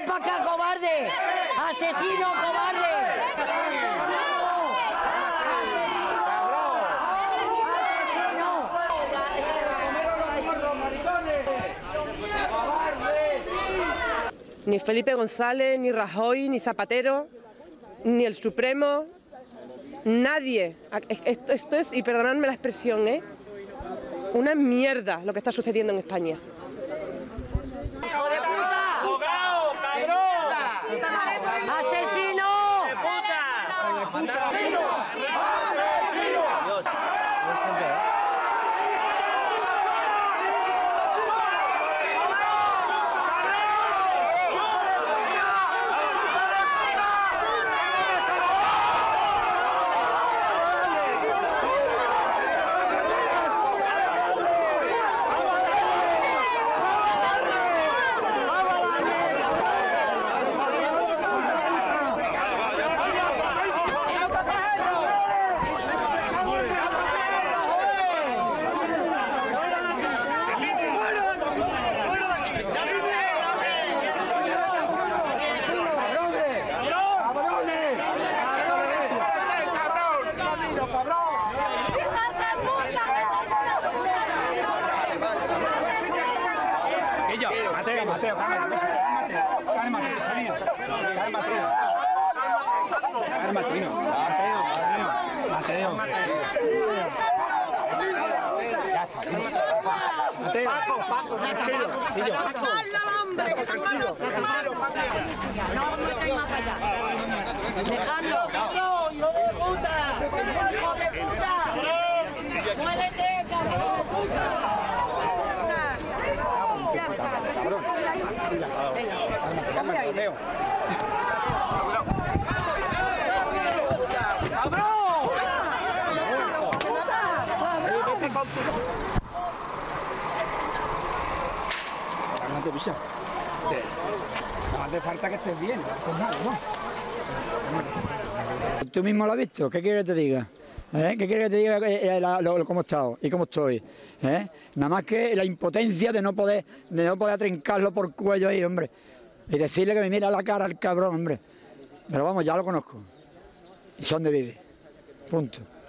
¡Ven para acá, cobarde! ¡Asesino, cobarde! Ni Felipe González, ni Rajoy, ni Zapatero, ni el Supremo, nadie. Esto es, y perdonadme la expresión, una mierda lo que está sucediendo en España. ¡Hijo de puta! ¡Abogado, cabrón! ¡Asesino! Mateo, hombre, que su mano se hermano. No me metáis más para allá. ¡Dejadlo! ¡Hijo de puta! ¡Hijo de puta! ¡Muérete, cabrón! Mateo. No te pisa. No hace falta que estés bien. Pues nada, ¿no? Tú mismo lo has visto. ¿Qué quieres que te diga? ¿Qué quieres que te diga cómo he estado y cómo estoy? Nada más que la impotencia de no poder atrincarlo por cuello ahí, hombre. Y decirle que me mira a la cara al cabrón, hombre. Pero vamos, ya lo conozco. Y son de vive. Punto.